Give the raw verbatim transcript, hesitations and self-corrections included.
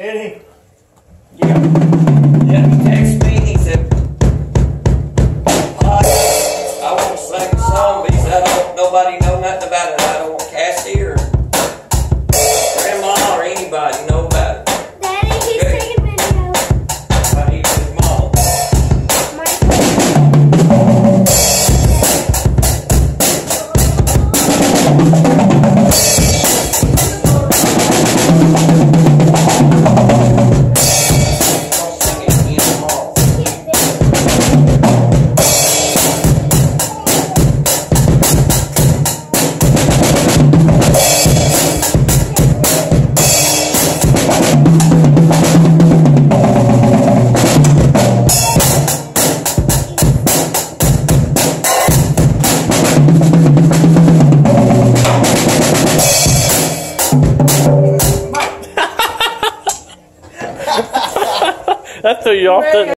Eddie? Yeah. Yeah, he texted me and he said, "Pop, I want to sing a song, but he said, I don't, nobody know nothing about it. I don't want Cassie or Grandma or anybody know about it." Daddy, he's Good. taking video. But he was his mom. I'll sing it again tomorrow. That threw you off, didn't it?